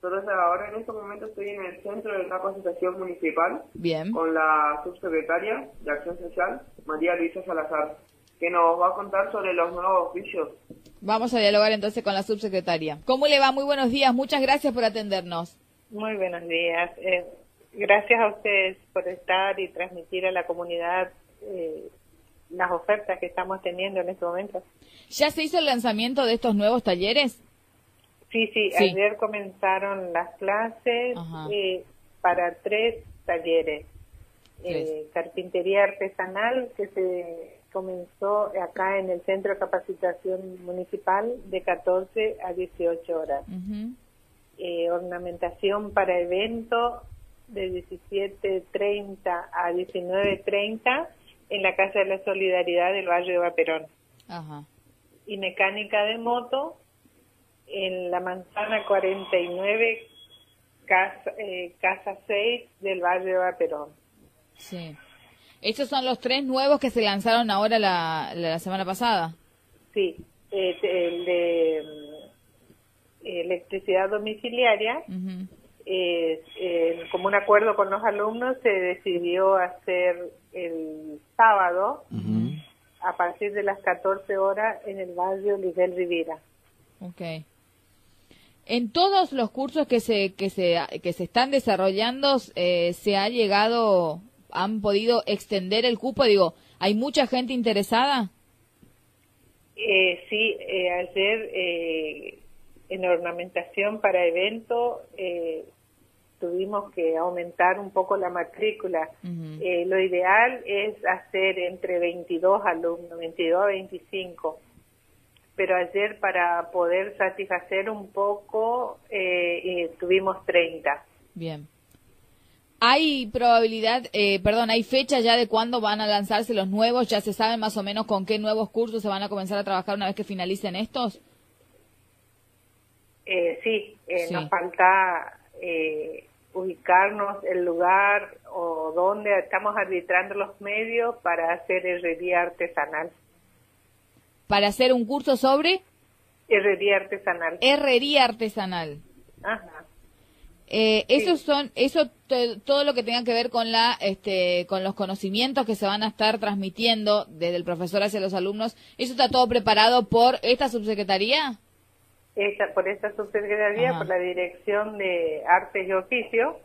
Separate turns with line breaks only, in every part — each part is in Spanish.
Entonces ahora en este momento estoy en el Centro de Capacitación Municipal.
Bien.
Con la subsecretaria de Acción Social, María Luisa Salazar, que nos va a contar sobre los nuevos oficios.
Vamos a dialogar entonces con la subsecretaria. ¿Cómo le va? Muy buenos días, muchas gracias por atendernos.
Muy buenos días. Gracias a ustedes por estar y transmitir a la comunidad las ofertas que estamos teniendo en este momento.
¿Ya se hizo el lanzamiento de estos nuevos talleres?
Sí, ayer comenzaron las clases para 3 talleres. Carpintería artesanal, que se comenzó acá en el Centro de Capacitación Municipal de 14 a 18 horas. Ornamentación para evento de 17:30 a 19:30 en la Casa de la Solidaridad del Barrio de Vaperón. Y mecánica de moto en la Manzana 49, casa 6 del Barrio de Vaperón.
Sí. ¿Estos son los 3 nuevos que se lanzaron ahora la semana pasada?
Sí, el de electricidad domiciliaria, como un acuerdo con los alumnos, se decidió hacer el sábado a partir de las 14 horas en el barrio Lisbel Rivera.
Okay. En todos los cursos que se están desarrollando, se ha llegado, han podido extender el cupo. Digo, ¿hay mucha gente interesada?
Sí, ayer en ornamentación para evento tuvimos que aumentar un poco la matrícula. Lo ideal es hacer entre 22 alumnos, 22 a 25. Pero ayer, para poder satisfacer un poco, tuvimos 30.
Bien. ¿Hay probabilidad, hay fecha ya de cuándo van a lanzarse los nuevos? ¿Ya se sabe más o menos con qué nuevos cursos se van a comenzar a trabajar una vez que finalicen estos?
Sí, nos falta ubicarnos el lugar o donde estamos arbitrando los medios para hacer herrería artesanal.
¿Para hacer un curso sobre?
Herrería artesanal.
Herrería artesanal. Todo lo que tenga que ver con con los conocimientos que se van a estar transmitiendo desde el profesor hacia los alumnos, ¿eso está todo preparado por esta subsecretaría?
Por esta subsecretaría, por la Dirección de Artes y Oficio,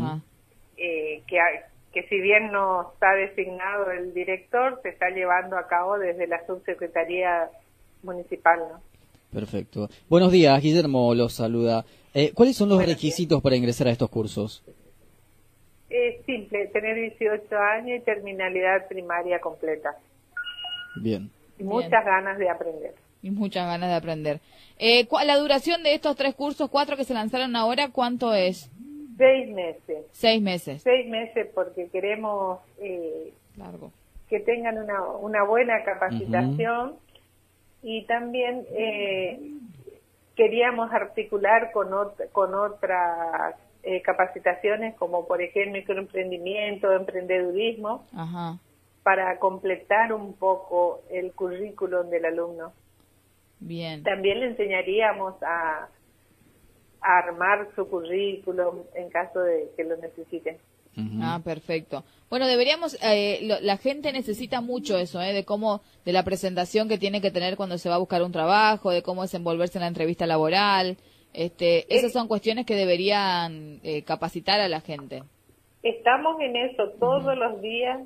que si bien no está designado el director, se está llevando a cabo desde la subsecretaría municipal, ¿no?
Perfecto. Buenos días, Guillermo los saluda. ¿Cuáles son los requisitos para ingresar a estos cursos?
Es simple, tener 18 años y terminalidad primaria completa.
Bien.
Y muchas ganas de aprender.
Y muchas ganas de aprender. La duración de estos 3 cursos, 4 que se lanzaron ahora, ¿cuánto es?
6 meses.
6 meses.
6 meses porque queremos que tengan una buena capacitación y también queríamos articular con otras capacitaciones como por ejemplo microemprendimiento, emprendedurismo, para completar un poco el currículum del alumno.
Bien.
También le enseñaríamos a armar su currículum en caso de que lo necesiten.
Perfecto. Bueno, deberíamos, la gente necesita mucho eso, de la presentación que tiene que tener cuando se va a buscar un trabajo, de cómo desenvolverse en la entrevista laboral. Esas son cuestiones que deberían capacitar a la gente.
Estamos en eso todos los días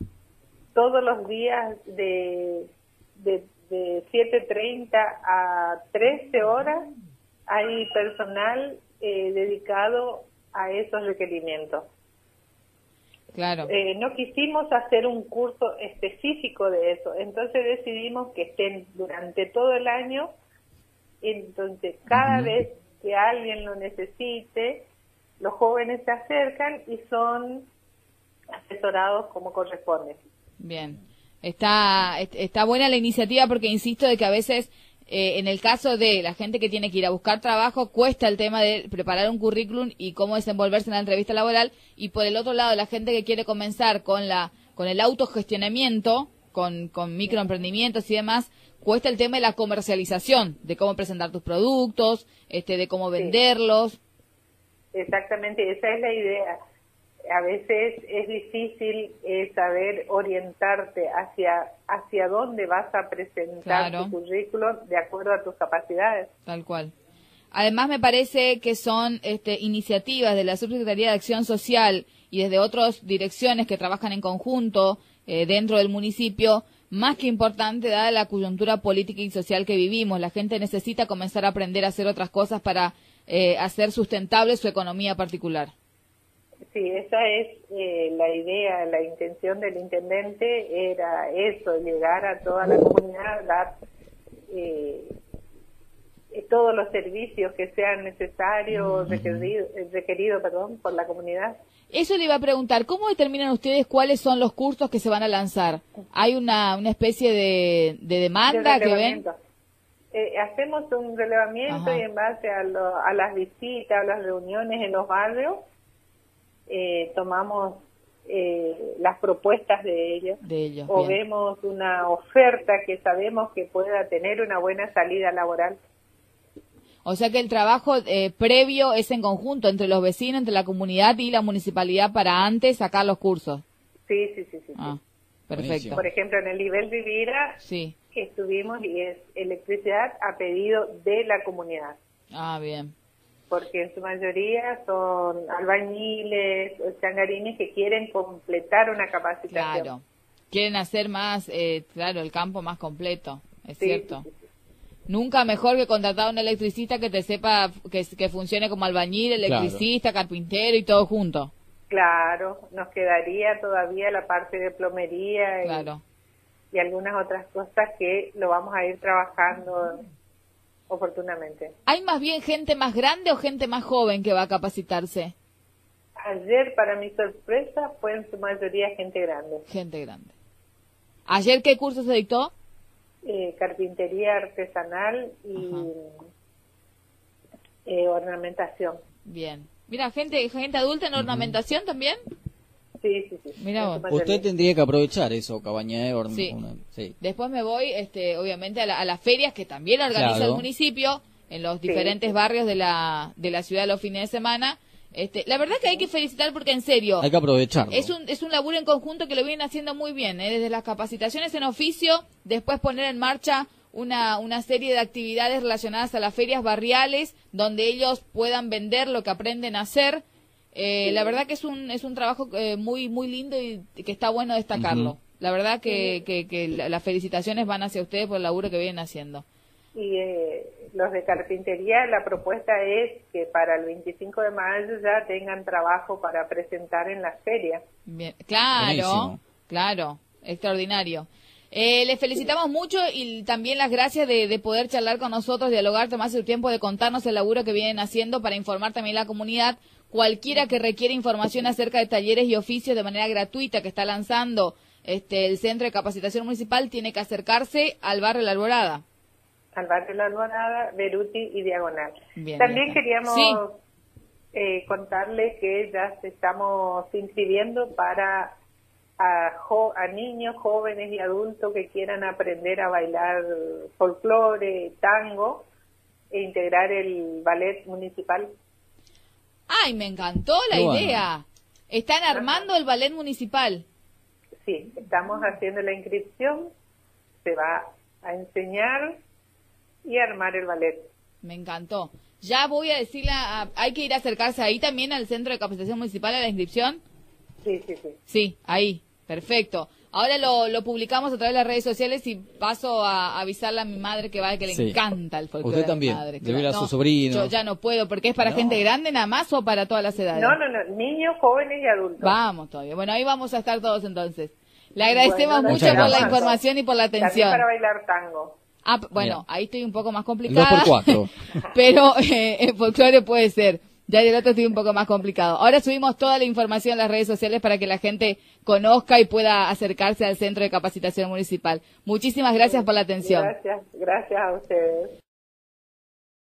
de 7:30 a 13 horas hay personal dedicado a esos requerimientos.
Claro.
No quisimos hacer un curso específico de eso, entonces decidimos que estén durante todo el año, entonces cada vez que alguien lo necesite, los jóvenes se acercan y son asesorados como corresponde.
Bien. Está buena la iniciativa porque insisto de que a veces en el caso de la gente que tiene que ir a buscar trabajo cuesta el tema de preparar un currículum y cómo desenvolverse en la entrevista laboral, y por el otro lado la gente que quiere comenzar con el autogestionamiento, con microemprendimientos y demás, cuesta el tema de la comercialización, de cómo presentar tus productos, de cómo venderlos.
exactamente, esa es la idea. A veces es difícil saber orientarte hacia dónde vas a presentar tu currículo de acuerdo a tus capacidades.
Tal cual. Además, me parece que son iniciativas de la Subsecretaría de Acción Social y desde otras direcciones que trabajan en conjunto dentro del municipio, más que importante dada la coyuntura política y social que vivimos. La gente necesita comenzar a aprender a hacer otras cosas para hacer sustentable su economía particular.
Sí, esa es la idea, la intención del intendente era eso, llegar a toda la comunidad, dar todos los servicios que sean necesarios, requeridos por la comunidad.
Eso le iba a preguntar, ¿cómo determinan ustedes cuáles son los cursos que se van a lanzar? ¿Hay una especie de demanda que ven?
Hacemos un relevamiento y en base a las visitas, a las reuniones en los barrios, tomamos las propuestas de ellos o bien. Vemos una oferta que sabemos que pueda tener una buena salida laboral.
O sea que el trabajo previo es en conjunto entre los vecinos, entre la comunidad y la municipalidad para antes sacar los cursos.
Sí.
Perfecto.
Buenísimo. Por ejemplo, en el nivel Vivira estuvimos y es electricidad a pedido de la comunidad.
Bien.
Porque en su mayoría son albañiles o changarines que quieren completar una capacitación.
Claro, quieren hacer más, el campo más completo, es cierto. Sí. Nunca mejor que contratar a un electricista que te sepa que funcione como albañil, electricista, carpintero y todo junto.
Claro, nos quedaría todavía la parte de plomería y algunas otras cosas que lo vamos a ir trabajando oportunamente.
¿Hay más bien gente más grande o gente más joven que va a capacitarse?
Ayer, para mi sorpresa, fue en su mayoría gente grande.
Gente grande. ¿Ayer qué curso se dictó?
Carpintería artesanal y ornamentación.
Bien. Mira, gente adulta en ornamentación también.
Sí.
Mira vos.
Usted tendría que aprovechar eso, Cabañé.
Sí. Después me voy, obviamente, a las ferias que también organiza el municipio en los diferentes barrios de la ciudad los fines de semana. La verdad que hay que felicitar porque, en serio,
hay que aprovecharlo.
Es un laburo en conjunto que lo vienen haciendo muy bien, desde las capacitaciones en oficio, después poner en marcha una serie de actividades relacionadas a las ferias barriales, donde ellos puedan vender lo que aprenden a hacer. La verdad que es un trabajo muy muy lindo y que está bueno destacarlo. La verdad que las felicitaciones van hacia ustedes por el laburo que vienen haciendo.
Y los de carpintería, la propuesta es que para el 25 de mayo ya tengan trabajo para presentar en las ferias.
Bien, claro, extraordinario. Les felicitamos mucho y también las gracias de poder charlar con nosotros, dialogar, tomarse el tiempo de contarnos el laburo que vienen haciendo para informar también a la comunidad. Cualquiera que requiera información acerca de talleres y oficios de manera gratuita que está lanzando el Centro de Capacitación Municipal tiene que acercarse al barrio La Alborada.
Al barrio La Alborada, Beruti y Diagonal.
Bien,
también queríamos contarles que ya estamos inscribiendo para a niños, jóvenes y adultos que quieran aprender a bailar folclore, tango e integrar el ballet municipal.
¡Ay, me encantó la idea! ¿Están armando el ballet municipal?
Sí, estamos haciendo la inscripción, se va a enseñar y armar el ballet.
Me encantó. Ya voy a decirle, ¿hay que ir a acercarse ahí también al Centro de Capacitación Municipal a la inscripción?
Sí.
Sí, ahí, perfecto. Ahora lo publicamos a través de las redes sociales y paso a avisarle a mi madre que le encanta el folclore.
Usted también, debe ir a su sobrino.
Yo ya no puedo, porque es para gente grande nada más o para todas las edades.
No, niños, jóvenes y adultos.
Vamos todavía. Bueno, ahí vamos a estar todos entonces. Le agradecemos mucho por la información y por la atención.
También para bailar tango.
Bueno, ahí estoy un poco más complicada.
2x4.
Pero el folclore puede ser. Ya el otro estoy un poco más complicado. Ahora subimos toda la información en las redes sociales para que la gente conozca y pueda acercarse al Centro de Capacitación Municipal. Muchísimas gracias por la atención.
Gracias a ustedes.